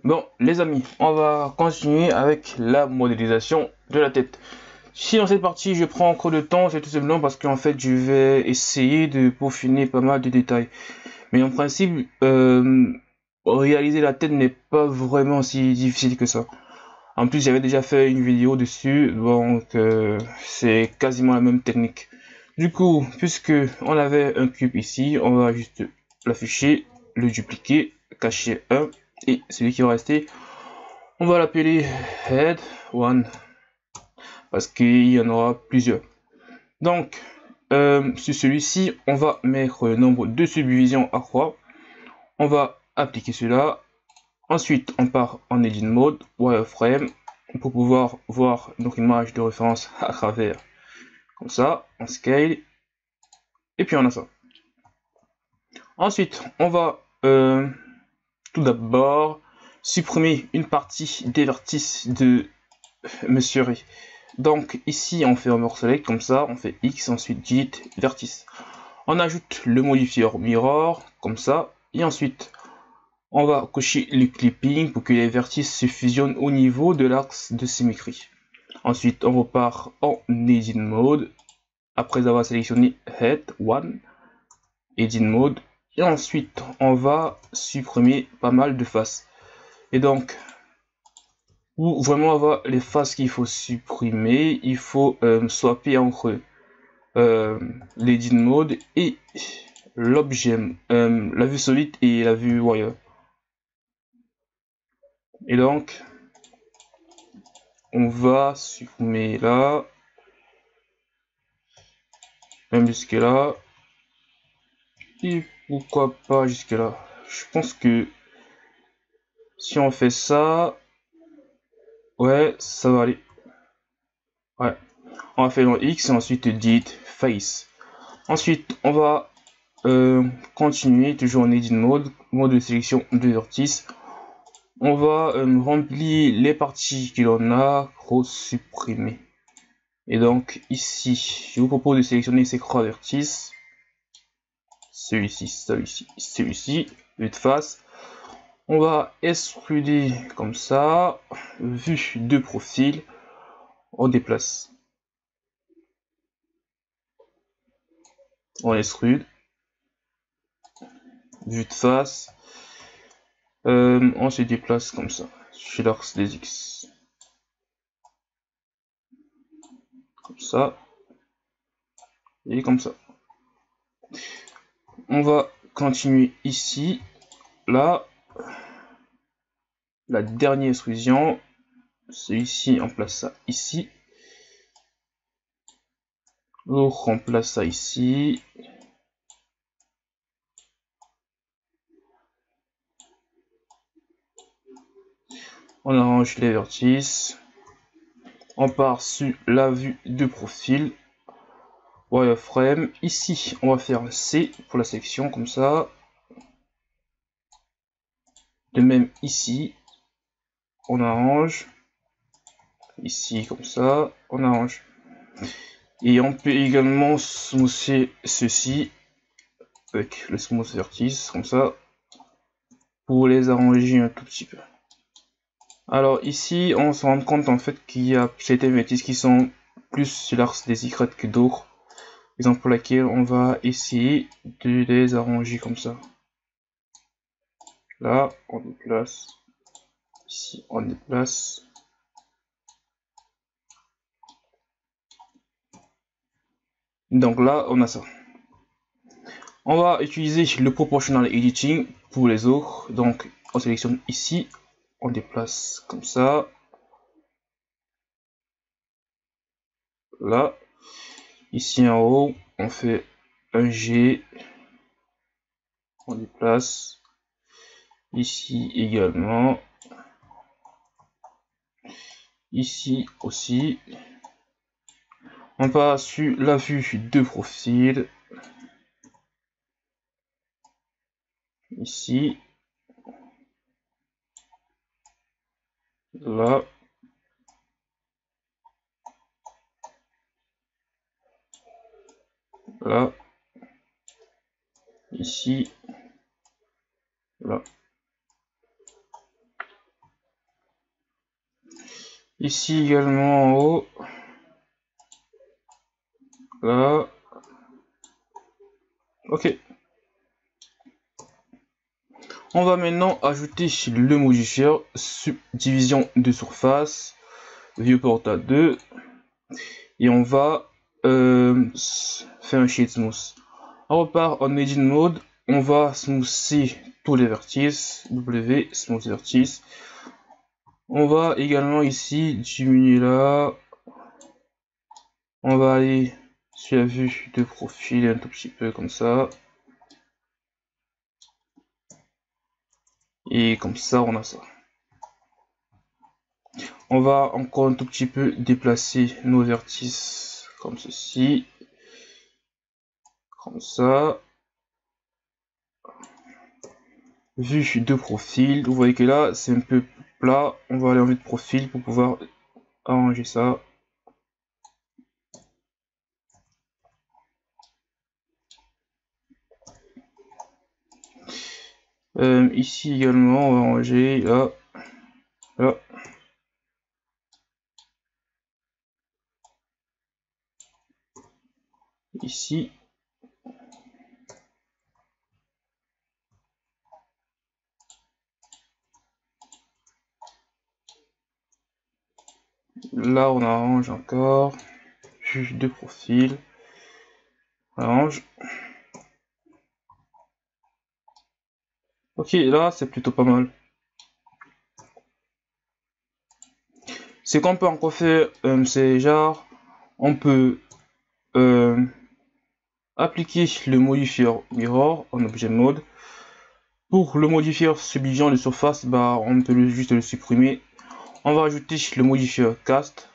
Bon, les amis, on va continuer avec la modélisation de la tête. Si dans cette partie je prends encore de temps, c'est tout simplement parce qu'en fait je vais essayer de peaufiner pas mal de détails. Mais en principe, réaliser la tête n'est pas vraiment si difficile que ça. En plus, j'avais déjà fait une vidéo dessus, donc c'est quasiment la même technique. Du coup, puisque on avait un cube ici, on va juste l'afficher, le dupliquer, cacher un, et celui qui va rester, on va l'appeler head 1 parce qu'il y en aura plusieurs. Donc, sur celui-ci, on va mettre le nombre de subdivisions à 3. On va appliquer cela. Ensuite, on part en edit mode, wireframe, pour pouvoir voir notre image de référence à travers. Comme ça, on scale. Et puis on a ça. Ensuite, on va tout d'abord supprimer une partie des vertices de Monsieur Ray. Donc ici on fait un mode select comme ça, on fait X, ensuite Delete, vertice. On ajoute le modifier mirror comme ça, et ensuite on va cocher le clipping pour que les vertices se fusionnent au niveau de l'axe de symétrie. Ensuite on repart en edit mode, après avoir sélectionné head 1, edit mode, et ensuite on va supprimer pas mal de faces. Et donc pour vraiment avoir les faces qu'il faut supprimer, il faut swapper entre l'edit mode et l'objet, la vue solide et la vue wire. Et donc on va supprimer là, même jusque là, et pourquoi pas jusque là. Je pense que si on fait ça, ouais, ça va aller. Ouais, on va faire dans X et ensuite delete face. Ensuite on va continuer toujours en edit mode, mode de sélection de vertices. On va remplir les parties que l'on a supprimer. Et donc ici, je vous propose de sélectionner ces 3 vertices. Celui-ci, celui-ci, celui-ci, vue de face. On va extruder comme ça, vue de profil, on déplace. On extrude, vue de face, on se déplace comme ça, chez l'axe des X. Comme ça, et comme ça. On va continuer ici, là, la dernière extrusion, celui-ci, on place ça ici. On remplace ça ici. On arrange les vertices. On part sur la vue de profil. Wireframe. Ici, on va faire un C pour la section, comme ça. De même ici, on arrange. Ici, comme ça, on arrange. Et on peut également smoother ceci avec le smooth vertice, comme ça, pour les arranger un tout petit peu. Alors ici, on se rend compte en fait qu'il y a certains vertices qui sont plus sur l'axe des Y que d'autres. Raison pour laquelle on va essayer de les arranger comme ça. Là, on déplace. Ici, on déplace. Donc là, on a ça. On va utiliser le proportional editing pour les autres. Donc, on sélectionne ici, on déplace comme ça. Là, ici en haut, on fait un G. On déplace. Ici également. Ici aussi. On passe sur la vue de profil. Ici. Là. Là. Ici. Là. Ici également en haut. Là. Ok. On va maintenant ajouter le modifier subdivision de surface, viewport à 2, et on va faire un shade smooth. On repart en edit mode, on va smoother tous les vertices, W, smooth vertice. On va également ici diminuer là, on va aller sur la vue de profil un tout petit peu comme ça. Et comme ça, on a ça. On va encore un tout petit peu déplacer nos vertices comme ceci. Comme ça. Vue de profil. Vous voyez que là, c'est un peu plat. On va aller en vue de profil pour pouvoir arranger ça. Ici également, on va arranger là. Là. Ici. Là, on arrange encore. Vue de profil. On arrange. Ok, là, c'est plutôt pas mal. C'est qu'on peut encore faire, c'est genre, on peut appliquer le modifier mirror en objet mode. Pour le modifier subdivision de surface, bah, on peut juste le supprimer. On va ajouter le modifier cast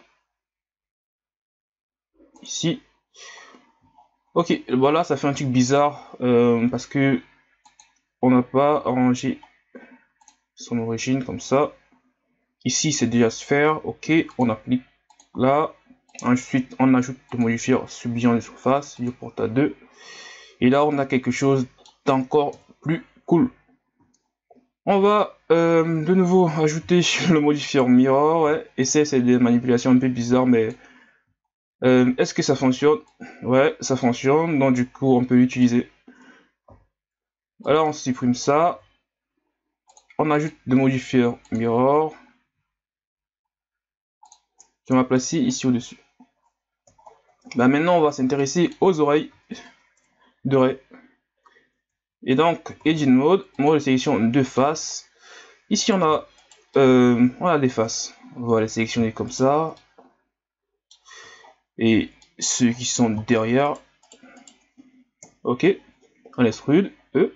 ici. Ok, voilà, ça fait un truc bizarre parce que on n'a pas arrangé son origine comme ça. Ici, c'est déjà sphère. Ok, on applique là. Ensuite, on ajoute le modifier subdivision de surface, viewport à 2. Et là, on a quelque chose d'encore plus cool. On va de nouveau ajouter le modifier mirror, ouais. Et c'est des manipulations un peu bizarres, mais est-ce que ça fonctionne? Ouais, ça fonctionne, donc du coup on peut l'utiliser. Alors on supprime ça, on ajoute le modifier mirror, qu'on va placer ici au-dessus. Bah maintenant on va s'intéresser aux oreilles de Ray. Et donc, Edit Mode, mode de sélection de faces. Ici on a des faces. On va les sélectionner comme ça. Et ceux qui sont derrière. Ok, on laisse rude.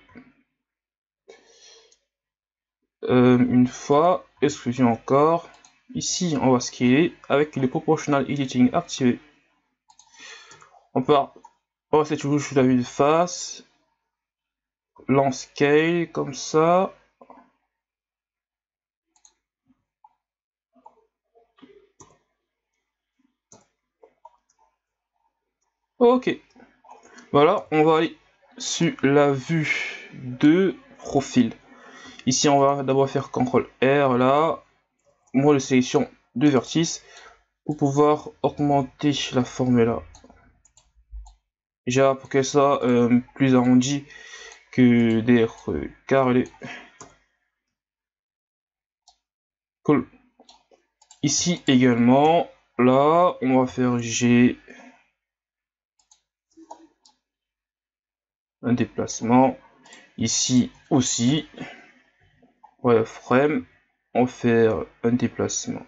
Une fois, exclusion encore. Ici, on va scaler avec le proportional editing activé. On part, on reste toujours sur la vue de face. Lance scale comme ça. Ok. Voilà, on va aller sur la vue de profil. Ici, on va d'abord faire CTRL R là. Moi, de sélection de vertice pour pouvoir augmenter la forme là. Déjà pour qu'elle soit plus arrondie que des carrés. Cool. Ici également, là, on va faire G, un déplacement. Ici aussi, wireframe, on va faire un déplacement.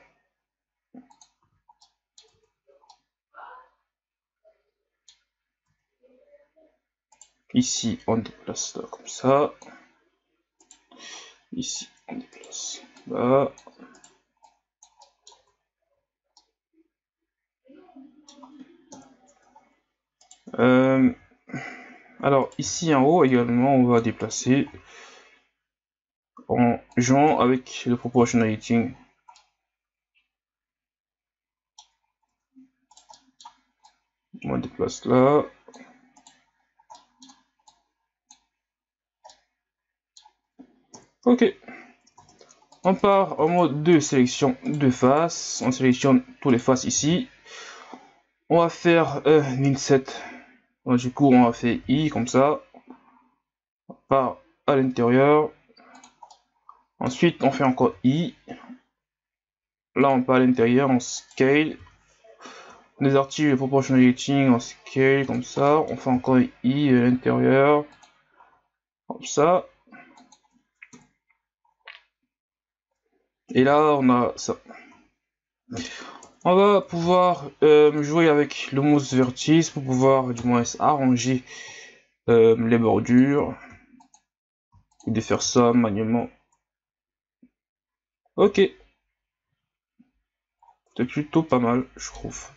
Ici, on déplace là comme ça. Ici, on déplace là. Alors ici en haut également, on va déplacer en jouant avec le proportional editing. On déplace là. Ok. On part en mode de sélection de face. On sélectionne tous les faces ici. On va faire un inset. Donc, du coup, on va faire I comme ça. On part à l'intérieur. Ensuite, on fait encore I. Là, on part à l'intérieur, on scale. On désactive le proportionality en scale comme ça. On fait encore I à l'intérieur. Comme ça. Et là, on a ça. On va pouvoir jouer avec le mouse vertice pour pouvoir du moins arranger les bordures. Et de faire ça manuellement. Ok. C'est plutôt pas mal, je trouve.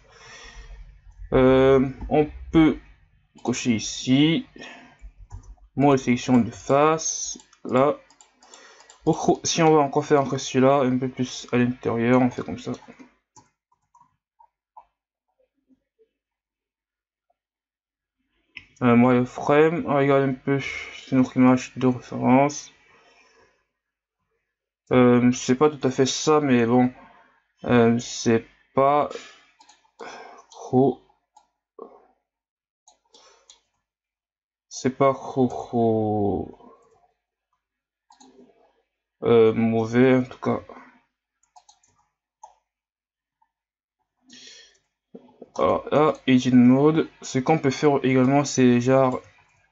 On peut cocher ici. Moi, sélection de face. Là. Oh, si on va encore faire encore celui-là, un peu plus à l'intérieur, on fait comme ça. Wireframe, on regarde un peu sur notre image de référence. C'est pas tout à fait ça, mais bon, c'est pas trop. C'est pas trop mauvais en tout cas. Alors là, Edit Mode, ce qu'on peut faire également, c'est genre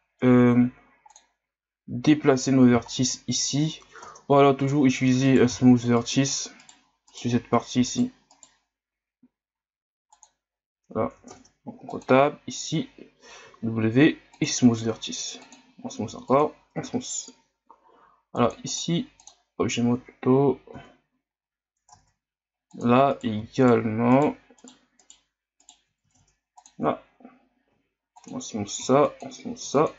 déplacer nos vertices ici. Voilà, toujours utiliser un smooth vertice sur cette partie ici. Voilà, donc on tape ici W et smooth vertice. On smooth encore, on smooth. Alors ici, objet mode plutôt. Là également. Là, on smooth ça, on smooth ça.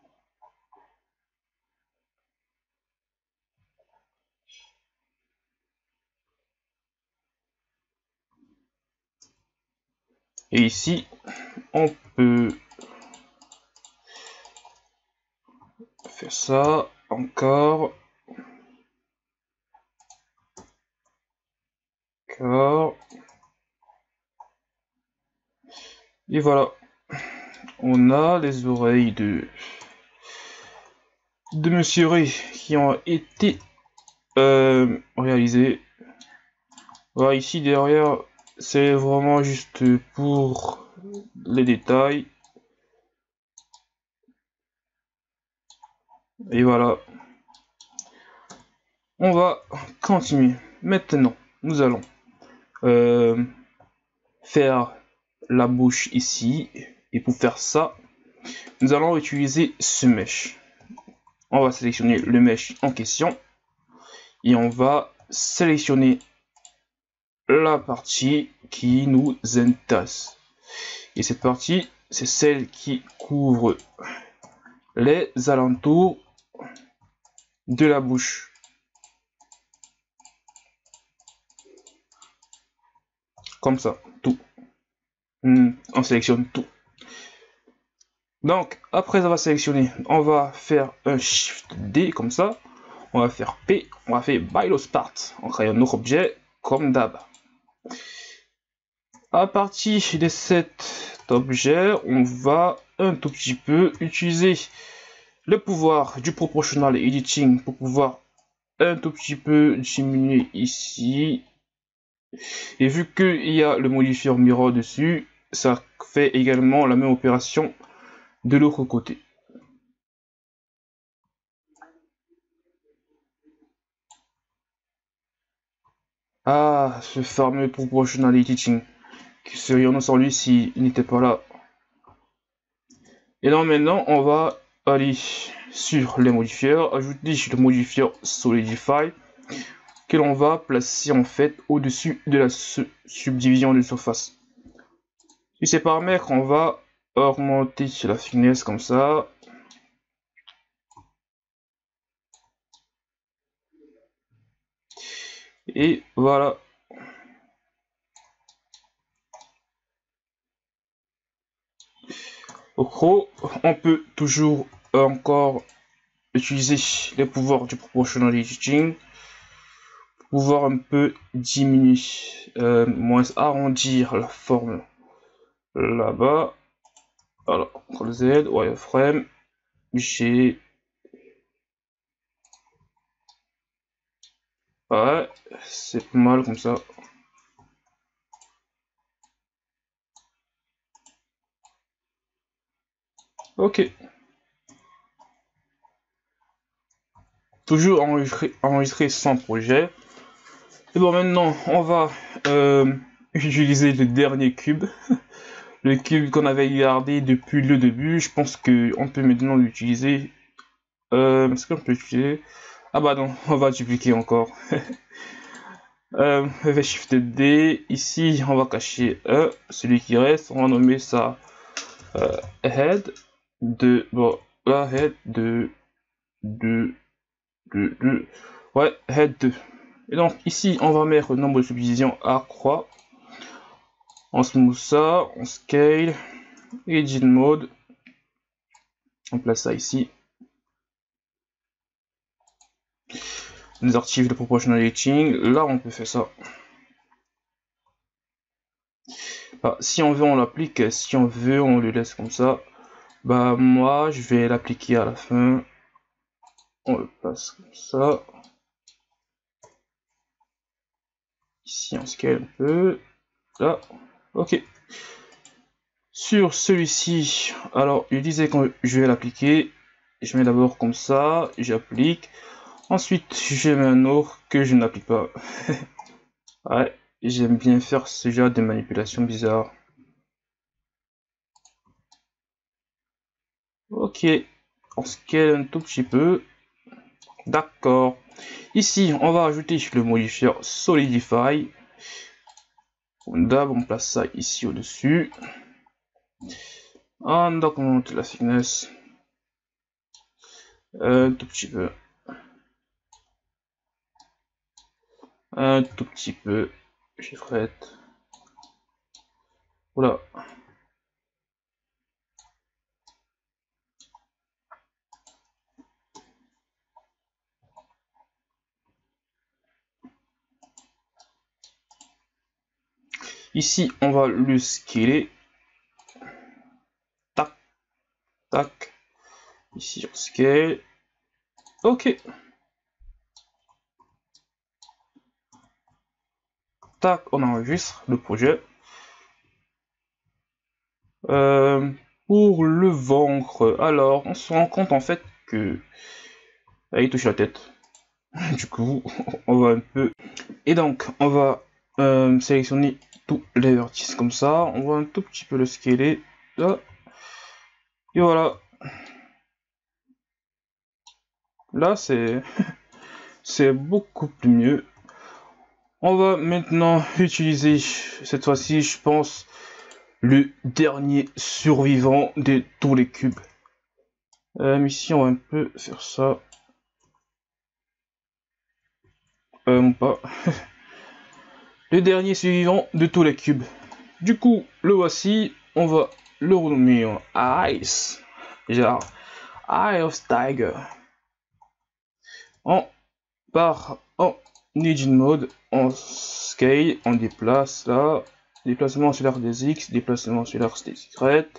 Et ici, on peut faire ça encore. Encore. Et voilà. On a les oreilles de Monsieur Ray qui ont été réalisées. Voilà, ici derrière, c'est vraiment juste pour les détails. Et voilà. On va continuer. Maintenant, nous allons faire la bouche ici. Et pour faire ça, nous allons utiliser ce mesh. On va sélectionner le mesh en question. Et on va sélectionner la partie qui nous intéresse. Et cette partie, c'est celle qui couvre les alentours de la bouche. Comme ça, tout. On sélectionne tout. Donc, après avoir sélectionné, on va faire un Shift D comme ça. On va faire P, on va faire By Start. On crée un autre objet comme d'hab. À partir de cet objet, on va un tout petit peu utiliser le pouvoir du Proportional Editing pour pouvoir un tout petit peu diminuer ici. Et vu qu'il y a le modifier mirror dessus, ça fait également la même opération de l'autre côté. Ah, ce fameux Proportional Editing. Que serions-nous sans lui s'il n'était pas là? Et donc maintenant, on va aller sur les modifieurs, ajouter le modifier Solidify, que l'on va placer en fait au-dessus de la subdivision de surface. Sur ces paramètres, on va augmenter la finesse comme ça. Et voilà. Au gros, on peut toujours encore utiliser les pouvoirs du Proportional Editing pouvoir un peu diminuer, moins arrondir la forme là-bas. Alors, CTRL Z, wireframe, G. Ouais, c'est pas mal comme ça. Ok. Toujours enregistrer son projet. Et bon, maintenant, on va utiliser le dernier cube. Le cube qu'on avait gardé depuis le début. Je pense qu'on peut maintenant l'utiliser. Est-ce qu'on peut l'utiliser? Ah bah non, on va dupliquer encore. Je vais Shift D. Ici, on va cacher celui qui reste. On va nommer ça head de. Bon, là, head de. Ouais, head 2. Et donc, ici, on va mettre le nombre de subdivisions à croix. On smooth ça, on scale, edit mode. On place ça ici. Les archives de proportional editing. Là, on peut faire ça. Bah, si on veut, on l'applique. Si on veut, on le laisse comme ça. Bah, moi, je vais l'appliquer à la fin. On le place comme ça. Ici, on scale un peu. Là, ok. Sur celui-ci, alors, il disait que je vais l'appliquer. Je mets d'abord comme ça, j'applique. Ensuite, je mets un autre que je n'applique pas. Ouais, j'aime bien faire ce genre de manipulation bizarre. Ok, on scale un tout petit peu. D'accord. Ici, on va ajouter le modifier Solidify. D'abord, on place ça ici au-dessus. On augmente la thickness un tout petit peu. Un tout petit peu. Chiffrette. Oula. Ici, on va le scaler. Tac, tac. Ici, on scale. Ok. Tac, on enregistre le projet. Pour le ventre, alors, on se rend compte en fait que il touche la tête. Du coup, on va un peu. Et donc, on va sélectionner tous les vertices comme ça. On va un tout petit peu le scaler. Là. Et voilà. Là, c'est beaucoup plus mieux. On va maintenant utiliser, cette fois-ci, je pense, le dernier survivant de tous les cubes. Ici, on va un peu faire ça. Pas. Le dernier survivant de tous les cubes. Du coup, le voici. On va le renommer en Ice. Genre, Eye of Tiger. On part en Engine Mode, on scale, on déplace là. Déplacement sur l'arc des X, déplacement sur l'arc des Y.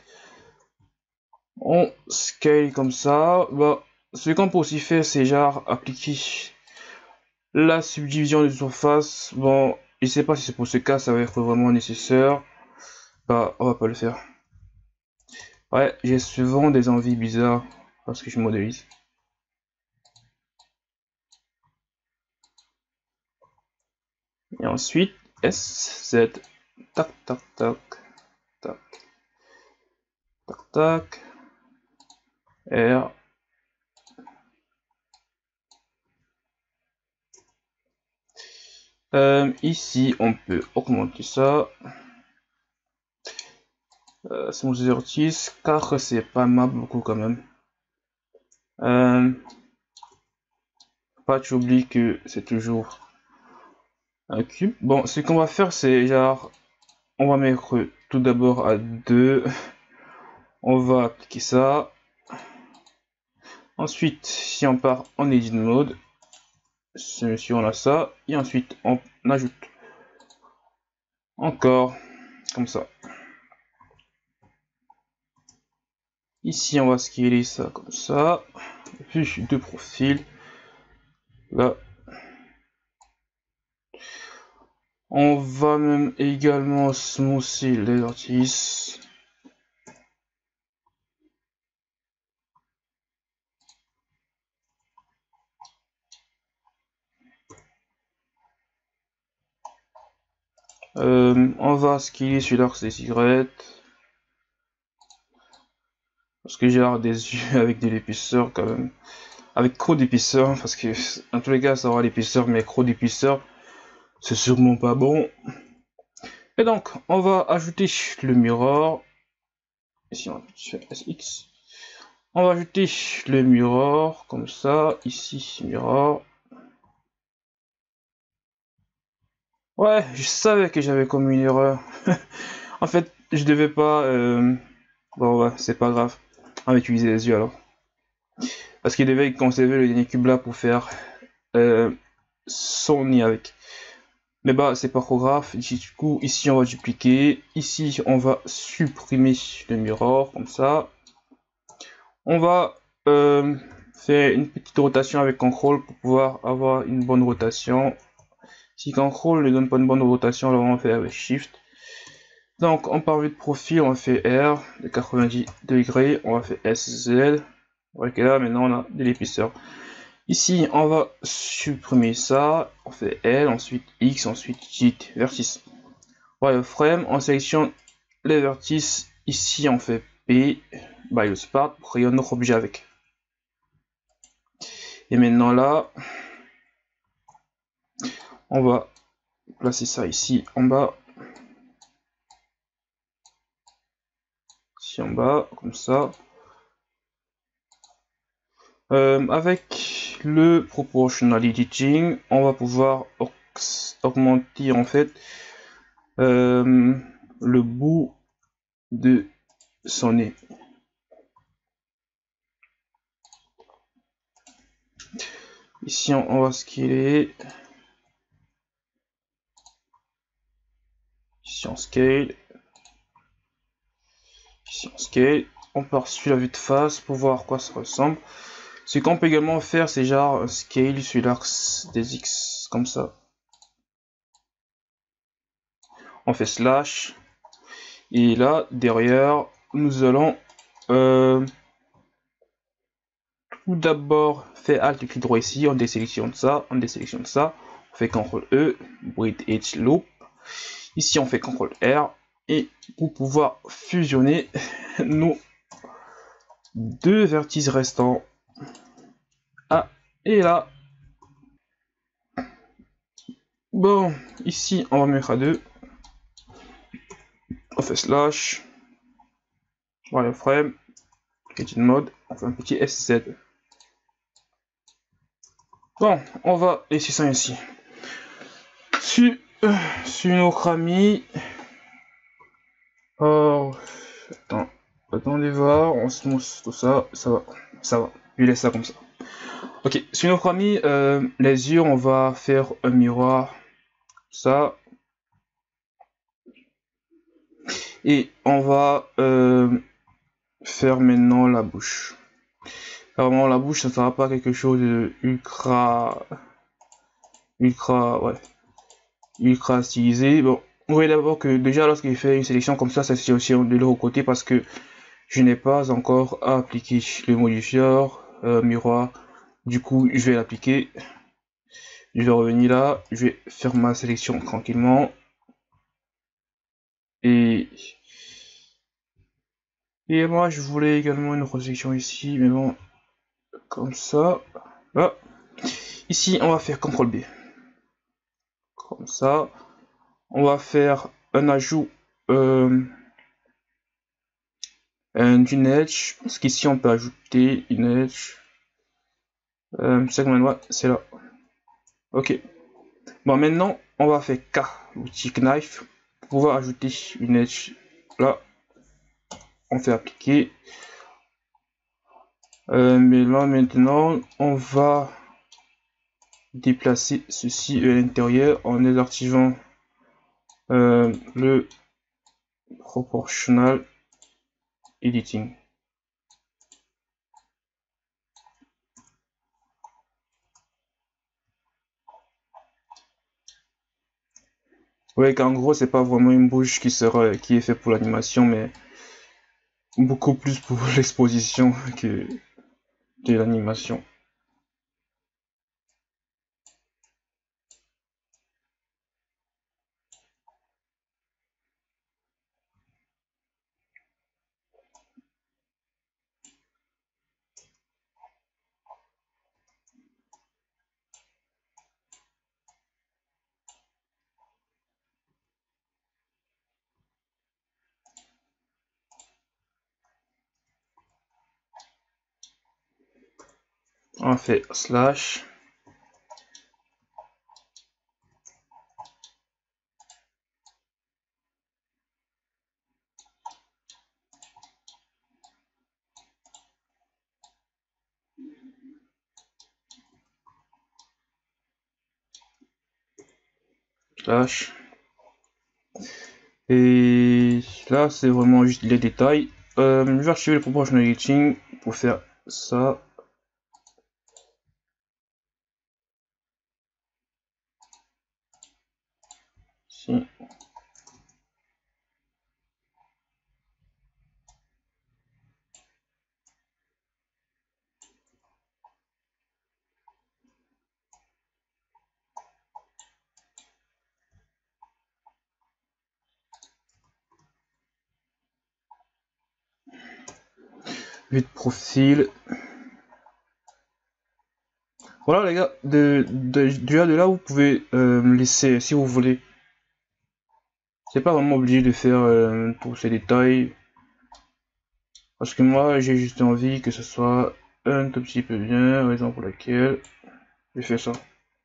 On scale comme ça. Bah, ce qu'on peut aussi faire, c'est genre appliquer la subdivision de surface. Bon, je sais pas si c'est pour ce cas, ça va être vraiment nécessaire. Bah, on va pas le faire. Ouais, j'ai souvent des envies bizarres parce que je modélise. Et ensuite, S, Z, tac, tac, tac, tac, tac, tac, R. Ici, on peut augmenter ça. C'est mon 0,6 car c'est pas mal beaucoup quand même. Pas tu oublies que c'est toujours un cube. Bon, ce qu'on va faire, c'est genre, on va mettre tout d'abord à 2. On va appliquer ça. Ensuite, si on part en edit mode, Celui-ci, on a ça. Et ensuite, on ajoute encore comme ça. Ici, on va scaler ça comme ça. Puis de profil. Là. On va même également smoother les vertices. On va scaler sur l'axe des Y. Parce que j'ai l'air des yeux avec de l'épaisseur quand même. Avec trop d'épaisseur, parce que en tous les cas ça aura l'épaisseur, mais trop d'épaisseur, c'est sûrement pas bon. Et donc, on va ajouter le mirror. Ici, on va faire SX. On va ajouter le mirror, comme ça. Ici, mirror. Ouais, je savais que j'avais commis une erreur. En fait, je devais pas... Bon, ouais, c'est pas grave. On va utiliser les yeux alors. Parce qu'il devait conserver le dernier cube là pour faire son nid avec. Mais bah, c'est pas trop grave. Du coup, ici, on va dupliquer. Ici, on va supprimer le mirror, comme ça. On va faire une petite rotation avec CTRL pour pouvoir avoir une bonne rotation. Si CTRL ne donne pas une bonne rotation, alors on va faire avec SHIFT. Donc, en par vue de profil, on fait R de 90 degrés. On va faire SZ. Ok, là, maintenant, on a de l'épaisseur. Ici, on va supprimer ça. On fait L, ensuite X, ensuite J, vertice. Wireframe, on sélectionne les vertices. Ici, on fait P, by the part, pour créer notre objet avec. Et maintenant là, on va placer ça ici en bas. Ici en bas, comme ça. Avec le proportional editing, on va pouvoir augmenter en fait le bout de son nez. Ici on va scaler. Ici on scale. Ici on scale. On part sur la vue de face pour voir à quoi ça ressemble. Ce qu'on peut également faire, c'est genre un scale sur l'axe des X, comme ça. On fait slash. Et là, derrière, nous allons tout d'abord faire Alt et clic droit ici. On désélectionne ça, on fait CTRL E, Breathe Edge Loop. Ici, on fait CTRL R. Et pour pouvoir fusionner nos deux vertices restants. Ah, et là. Bon, ici, on va mettre à 2. On fait slash. Wireframe. Edit mode. On fait un petit SZ. Bon, on va laisser ça ici. Sur nos cramis. Oh, attendez voir, on se mousse tout ça, ça va. Je laisse ça comme ça. Ok, sur nos cramis, les yeux, on va faire un miroir, ça. Et on va faire maintenant la bouche. Vraiment, la bouche, ça sera pas quelque chose de ultra stylisé. Bon, vous voyez d'abord que déjà lorsqu'il fait une sélection comme ça c'est aussi de l'autre côté parce que je n'ai pas encore appliqué le modifieur miroir. Du coup, je vais l'appliquer. Je vais revenir là, je vais faire ma sélection tranquillement. Et moi, je voulais également une sélection ici, mais bon, comme ça. Là. Ici, on va faire CTRL B. Comme ça. On va faire un ajout d'une edge. Parce qu'ici, on peut ajouter une edge. C'est là. Ok. Bon, maintenant, on va faire K, outil knife, pour pouvoir ajouter une edge. Là, on fait appliquer. Mais là, maintenant, on va déplacer ceci à l'intérieur en désactivant le proportional editing. Ouais, qu'en gros, c'est pas vraiment une bouche qui est fait pour l'animation, mais beaucoup plus pour l'exposition que de l'animation. On fait slash. Slash. Et là, c'est vraiment juste les détails. Je vais archiver le proportional editing pour faire ça. Ici. Vue de profil. Voilà les gars, déjà de là vous pouvez me laisser si vous voulez. C'est pas vraiment obligé de faire tous ces détails. Parce que moi j'ai juste envie que ce soit un tout petit peu bien, raison pour laquelle je fais ça.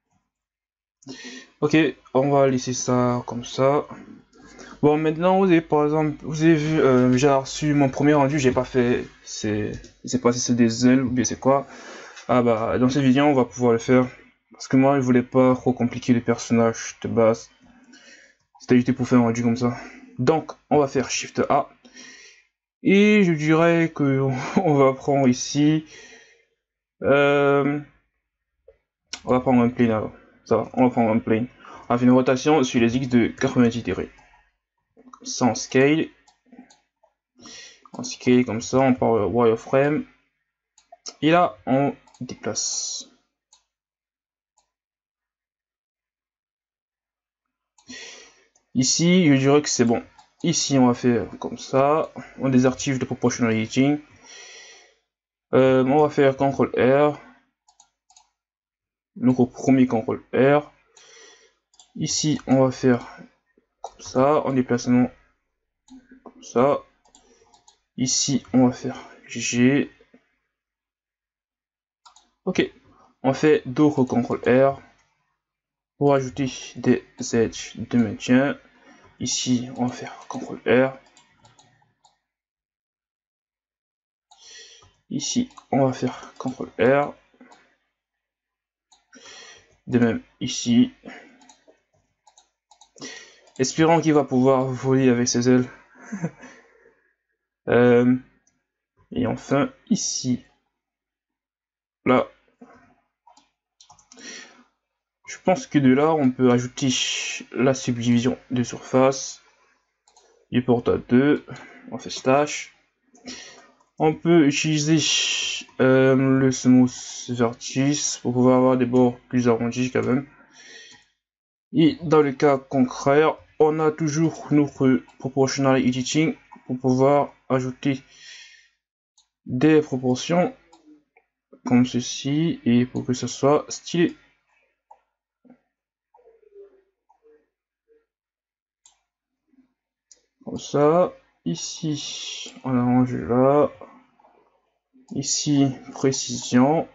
Ok, on va laisser ça comme ça. Bon, maintenant vous avez par exemple, vous avez vu, j'ai reçu mon premier rendu, j'ai pas fait, je sais pas si c'est des ailes ou bien c'est quoi. Ah bah, dans cette vidéo on va pouvoir le faire. Parce que moi je voulais pas trop compliquer les personnages de base. C'était juste pour faire un rendu comme ça. Donc on va faire Shift A. Et je dirais que on va prendre ici. On va prendre un plane alors. Ça va, on va prendre un plane. On va faire une rotation sur les X de 90 degrés. Sans scale. On scale comme ça, on part wireframe. Et là, on déplace. Ici, je dirais que c'est bon. Ici, on va faire comme ça. On désactive le proportional editing. On va faire CTRL R. Donc au premier CTRL R. Ici, on va faire comme ça, en déplacement comme ça. Ici, on va faire G. Ok, on fait d'autres CTRL R pour ajouter des edges de maintien. Ici, on va faire CTRL R. Ici, on va faire CTRL R. De même, ici. Espérons qu'il va pouvoir voler avec ses ailes. Et enfin, ici. Là. Je pense que de là, on peut ajouter la subdivision de surface. Du porte à 2. On fait slash. On peut utiliser le smooth vertex pour pouvoir avoir des bords plus arrondis quand même. Et dans le cas contraire, on a toujours notre proportional editing pour pouvoir ajouter des proportions comme ceci et pour que ce soit stylé. Comme ça, ici on arrange là, ici précision,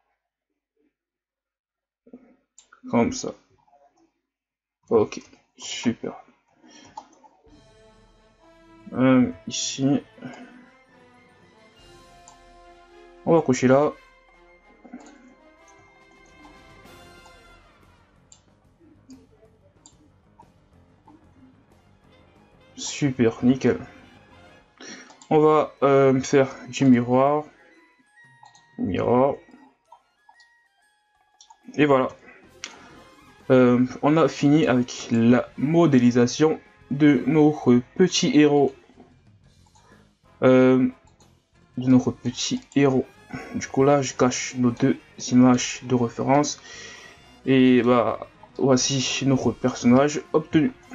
comme ça. Ok, super. Ici, on va cocher là. super, nickel. On va faire du miroir. Miroir. Et voilà. On a fini avec la modélisation de notre petit héros. Du coup là, je cache nos deux images de référence. Et bah, voici notre personnage obtenu.